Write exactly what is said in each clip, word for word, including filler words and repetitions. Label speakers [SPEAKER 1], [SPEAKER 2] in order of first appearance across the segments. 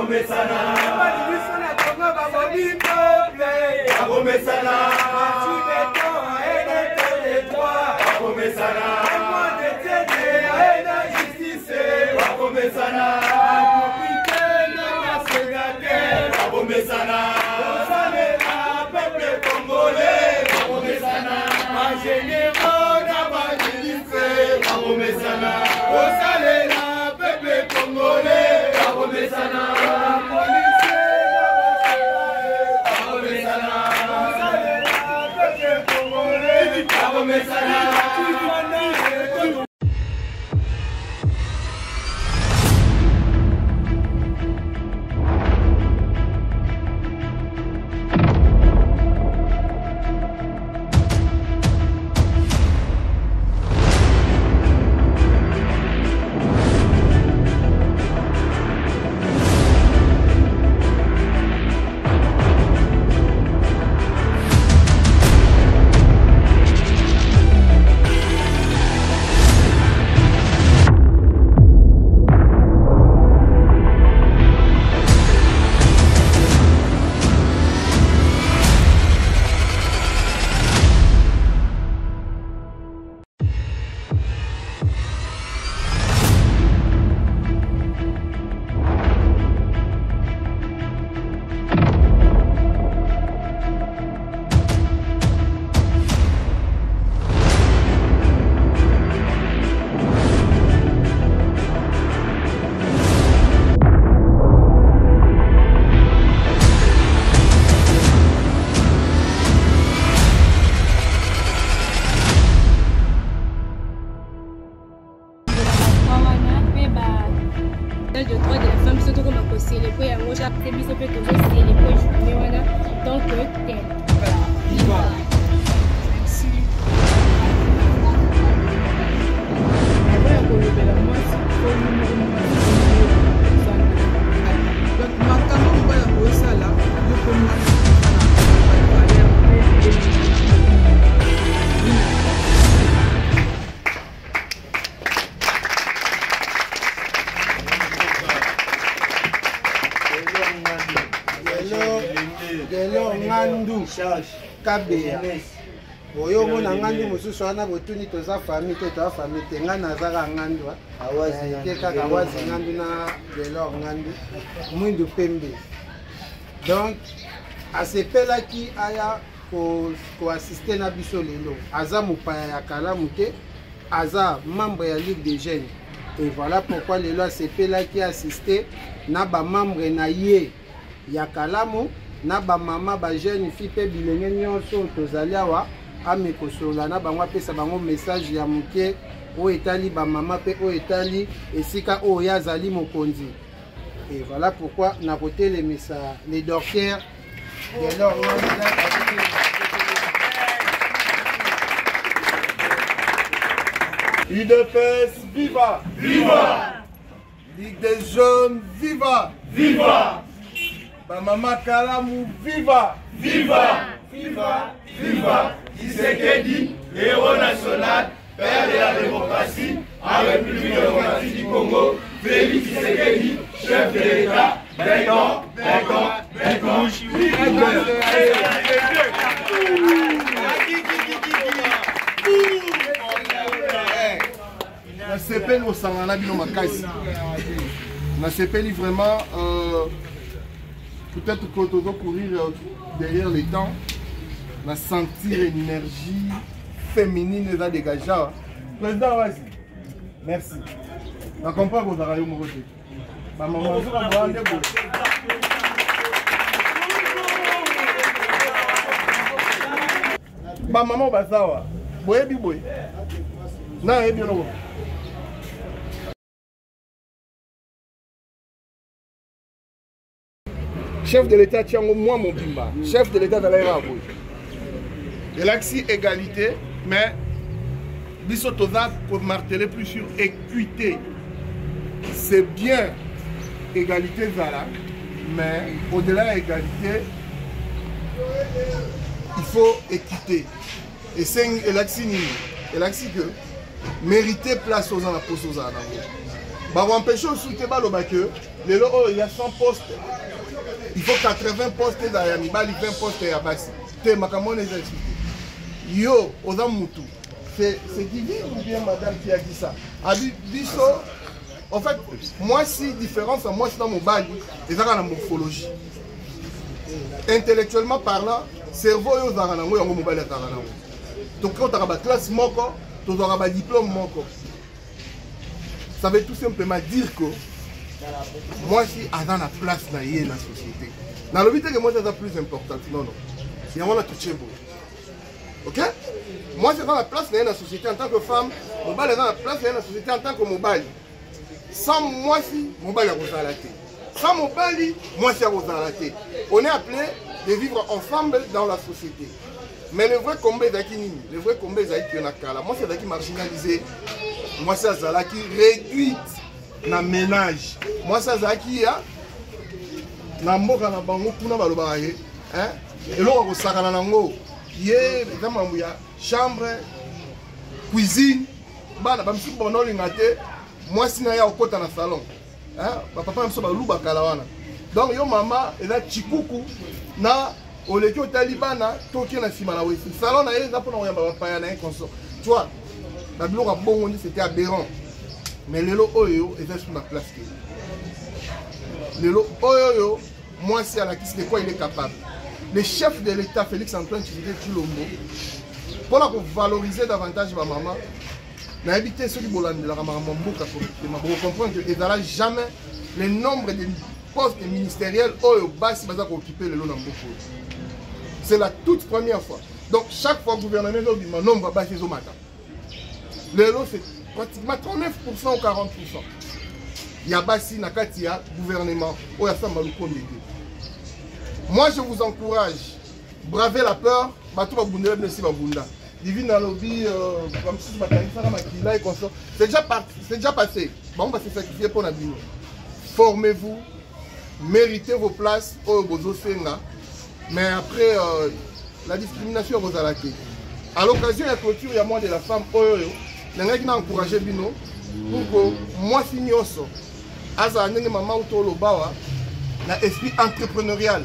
[SPEAKER 1] Babomesana, Babomesana, Babomesana, Babomesana, peuple congolais, Babomesana, ma généraux, ma ministre, Babomesana, Osalela, peuple congolais, Babomesana, police, Babomesana, Osalela, peuple congolais, Babomesana.
[SPEAKER 2] de droit de la femme, surtout comme on célébrer, et moi j'ai accepté que je célébrer journée donc tel. Viva. Merci. Donc makambo mbala kosala yo komona
[SPEAKER 3] Gelo ngandu kabea oyo mona ngandu mosusu wana botuni toza famille to toza famille te nga nazaka ngandu ke kaka wazi ngandu na gelo ngandu mwindu pembe donc asepelaki aya koassiste na biso lelo aza mopaya ya kalamu te aza membre ya Ligue des Jeunes et voilà pourquoi lelo asepelaki assister na ba membre na ye ya kalamu na ba mama ba jeune fille pe bilenge nyonso tozali awa amekosola na bango apesa bango message ya moke o etali ba mama pe o etali esika o yazali mokonzi et voilà pourquoi na côté les messages les docteurs de leur
[SPEAKER 4] U D P S, viva!
[SPEAKER 1] Viva!
[SPEAKER 4] Ligue des Jeunes, viva!
[SPEAKER 1] Viva!
[SPEAKER 4] Mama Kalamu, viva!
[SPEAKER 1] Viva! Viva! Viva! Tshisekedi, héros national, père de la démocratie, en République démocratique du Congo, Félix Tshisekedi, chef de l'État, vingt ans, vingt ans, vingt ans.
[SPEAKER 4] Na sepeli osangana bino makasi. Na sepeli vraiment euh, peut-être que tu dois courir derrière les temps, na sentir une énergie féminine va dégager. Président, vas-y. Merci. Na comprends que vous avez eu mon côté. Maman, vous avez eu ba maman basawa. Boye bi boye. Na ebi no. Chef de l'État, tiens moi mon bimba. Chef de l'État dans l'air. Et là, si égalité, mais Bissotoza pour marteler plus sur équité. C'est bien égalité, Zala, mais au-delà de l'égalité, il faut équité. Et c'est là que c'est que mériter place aux gens à poste aux gens. va empêcher aussi que les lots, il y a cent postes. Il faut quatre-vingts postes dans la mibali, vingt postes à Bassi. T'es makamon les expliquer. Yo, aux amoutou. C'est divin ou bien madame qui a dit ça? Abisso, en fait, moi si différence, moi c'est dans mon bali, et ça dans la morphologie. Intellectuellement parlant, cerveau yo zarana ngo yango mobali zarana ngo. Donc quand tu as la classe moko, tu auras un diplôme moko. Ça veut tout simplement dire que moi si à la place dans la société. Dans le but que moi c'est plus important. Non non. Il y a moi tout chez vous. OK? Moi c'est dans la place dans la société en tant que femme, mon bal est dans la place dans la société en tant que mobile. Sans moi si mon bal est rosalaté. Sans mon bali, moi c'est rosalaté. On est appelé de vivre ensemble dans la société. Mais le vrai combat est qui le vrai combat est qui nakala. Moi c'est qui marginalisé. Moi c'est ça qui réduite na ménage. Moi c'est ça qui a na mboka na bango kuna baloba ye, hein? Et là on sakana nango. Yé, kama ya chambre, cuisine, bana ba msu bono lingate. Moi sina ya okota na salon. Hein? Ba papa mso ba luba kala wana. Donc yo mama eza chikuku na oleki otalibana toki na sima na wesi salon na yeza pona oyamba bapaya na consort. Tu vois, la biloko bongo c'était aberrant. Mais lelo oyo eza sur la place que. Lelo oyo moi si ala kisi de quoi il est capable. Le chef de l'État Félix Antoine Tshisekedi Tshilombo pour la valoriser davantage ma maman n'a habité ceux qui bolande la maman mboka pour comprendre que il n'aura jamais le nombre de postes ministériels oyo basi baza ko occuper le lot na mboko. C'est la toute première fois. Donc chaque fois le gouvernement dit mon nombre basi zo matin. Le lot c'est pratiquement trente-neuf pour cent ou quarante pour cent. Il y a basi na kati ya gouvernement oyo asamba lu konde. Moi je vous encourage, bravez la peur, c'est déjà parti, c'est déjà passé. Bon, va se sacrifier pour la vie. Formez-vous, méritez vos places au Bozosenga, mais après euh, la discrimination vous a laqué. À l'occasion de la clôture, il y a moi de la femme Oyo, il y a qui m'a encouragé Bino pour que moi si nyoso, asa nenge maman ou tolo bawa, na esprit entrepreneurial.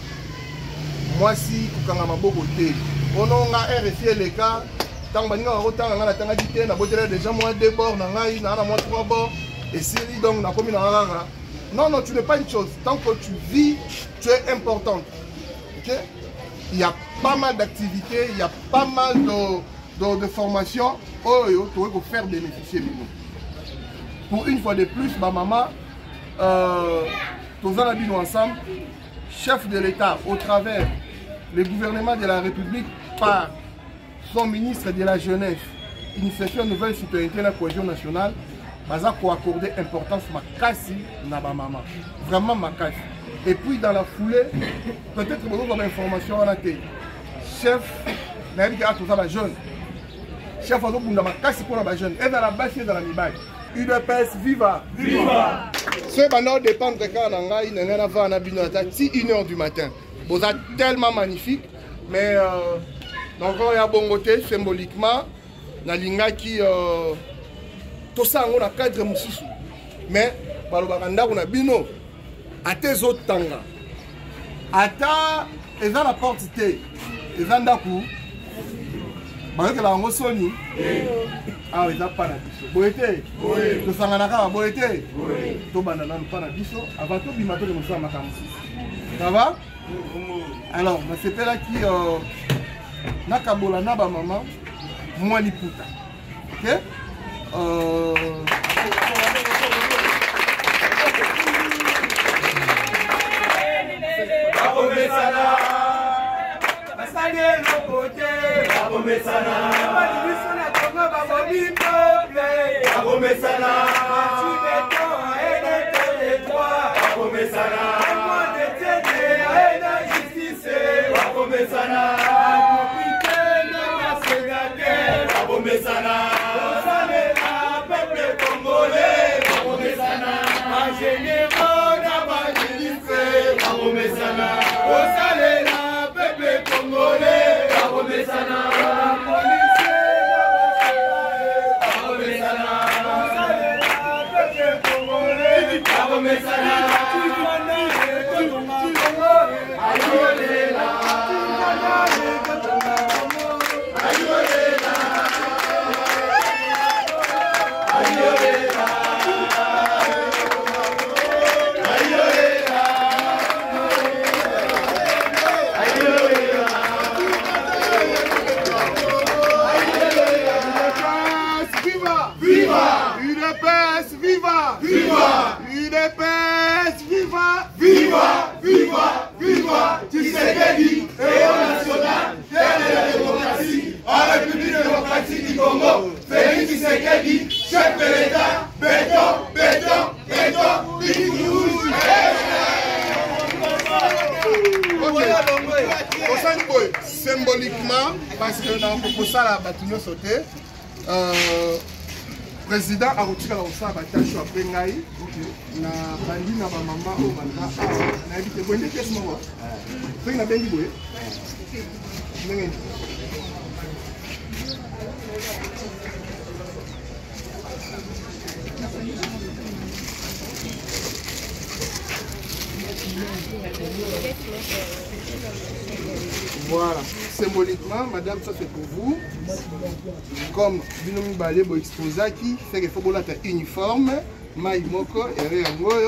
[SPEAKER 4] Moi si kukanga maboko te ono nga R F L ka tant baninga rotanga nga na tanga dité na botela déjà moi deux bords na ngai na na moi trois bords et si donc na komi na rara. Non non, tu n'es pas une chose, tant que tu vis tu es importante. OK? Il y a pas mal d'activités, il y a pas mal de de, de formations oh yo tu veux faire bénéficier de nous. Pour une fois de plus ma maman euh tous en habitons ensemble, chef de l'État au travers le gouvernement de la République par son ministre de la Jeunesse, Initiative Nouvelle Citoyenneté et la Cohésion Nationale, baza ko accorder importance ma kasi na ba maman. Vraiment ma kasi. Et puis dans la foulée, peut-être beaucoup comme information à la télé. Chef, n'a dit que tout ça va jeune. Chef a dit ma kasi pour la jeune. Et dans la base et dans la mibay. U D P S viva! Viva! Ce banal dépend de quand on a une heure avant à une heure du matin. Vous êtes tellement magnifique, mais euh, donc il y a bon côté symboliquement, na linga qui euh, tout ça on a cadre mususu. Mais par le baganda on a bino à tes autres tanga. Ata et dans la porte té et dans d'aku. Bah que la ngosoni. Ah oui, ça pas na biso. Boete. Oui. To sangana ka boete. Oui. To banana no pas na biso. Avant tout bimato de musa makamsi. Ça va? Alors, c'est là qui euh, nakabola na ba maman moi ni puta. OK? Euh
[SPEAKER 1] Abomesana Basane no côté Abomesana Abomesana Kongo babobi peuple Abomesana Tu béton et les droits Abomesana Abomesana, capitaine de la Sénatelle, Abomesana, peuple congolais.
[SPEAKER 4] Symboliquement, parce que dans le ça la bâtiment sauté, euh, président a retiré la ossa batacho après ngai na bandi na ba mama o banda na bité bonne pièce mo wa na bengi boye ndenge voilà, symboliquement, madame, ça c'est pour vous. Comme Binomi Balebo Exposaki, c'est qu'il faut que vous ayez un uniforme, Maï Moko et Réangoyo.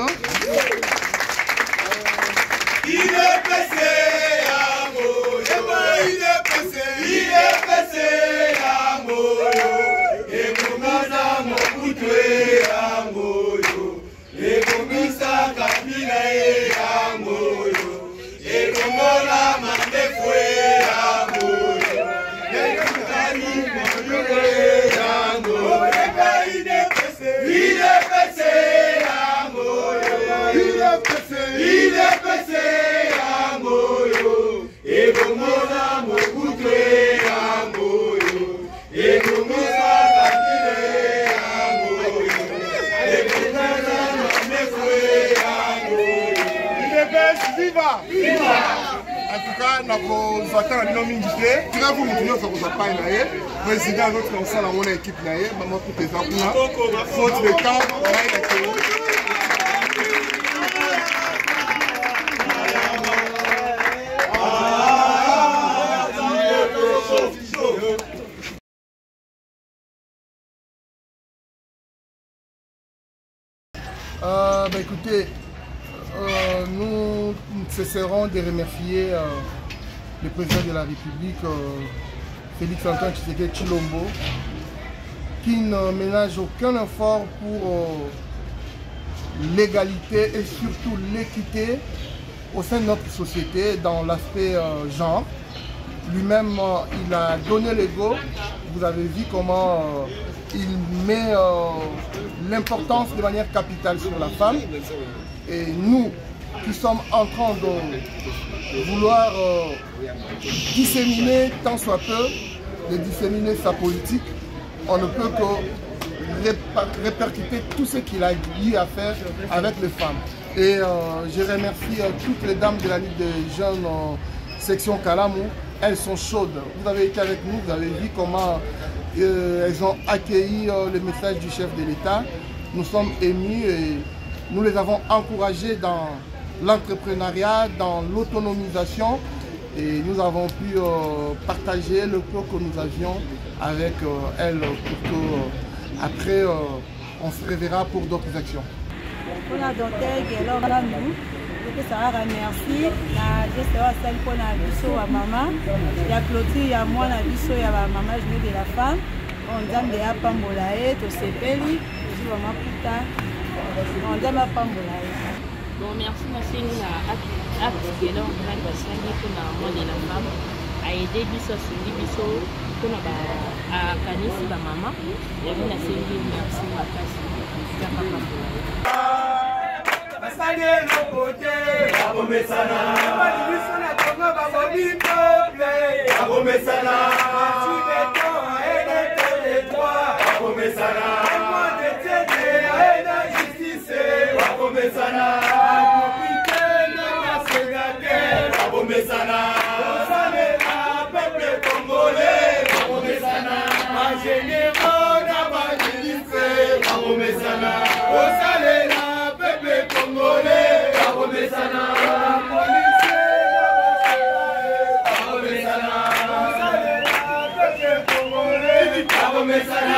[SPEAKER 1] Il est passé à Moyo, il est passé, il est passé à Moyo, et Moumasa Mokutwe à Moyo, et Moumisa Kabila à Moyo, et Momola Mandefoué à Moyo, et Moukani Moyo à Moyo, il est passé, il est passé à Moyo, il est passé, il est passé. Et Momola Mokutwe à Moyo, et Momosa Kabile à Moyo, et Momola Mandefoué à Moyo.
[SPEAKER 4] Il est best, viva! Viva! En tout cas, nous avons un mingi te. Tu vas vous montrer ce que vous avez fait. Président, notre conseil, on a une équipe naïe, maman tout est là. Faute de temps, on a une équipe. Euh, bah écoutez, euh, nous ne cesserons de remercier euh, le président de la République, euh, Félix Antoine Tshisekedi Tshilombo, qui ne ménage aucun effort pour euh, l'égalité et surtout l'équité au sein de notre société dans l'aspect euh, genre. Lui-même, euh, il a donné le go. Vous avez vu comment euh, il met euh, l'importance de manière capitale sur la femme. Et nous, qui sommes en train de vouloir euh, disséminer, tant soit peu, de disséminer sa politique, on ne peut que répercuter tout ce qu'il a eu à faire avec les femmes. Et euh, je remercie euh, toutes les dames de la Ligue des jeunes euh, section Kalamou. Elles sont chaudes. Vous avez été avec nous, vous avez vu comment euh, elles ont accueilli euh, le message du chef de l'État. Nous sommes émus et nous les avons encouragés dans l'entrepreneuriat, dans l'autonomisation. Et nous avons pu euh, partager le peu que nous avions avec euh, elles pour que euh, après euh, on se reverra pour d'autres actions.
[SPEAKER 5] Ça remercie na geste wa sali pour na biso wa maman ya clôture ya mwana biso ya ba maman journée de la femme on nzambe ya pambola e to sepeli ji wa maputa on nzambe pambola e.
[SPEAKER 6] Bon, merci ma fille na acte de l'on va passer pour na mois de la femme a aider biso sindi biso pour na ba a kanisi ba maman ya mina sindi merci makasi ya pambola.
[SPEAKER 1] Basane no côté, abomesana. Bali biso na Congo babobi peuple, abomesana. Tu béton et les droits, abomesana. Moi de tête et la justice, abomesana. Capitaine na sénateur, abomesana. Basane na peuple congolais, abomesana. Ma général na ba ministre, abomesana. Basane na peuple congolais. komesana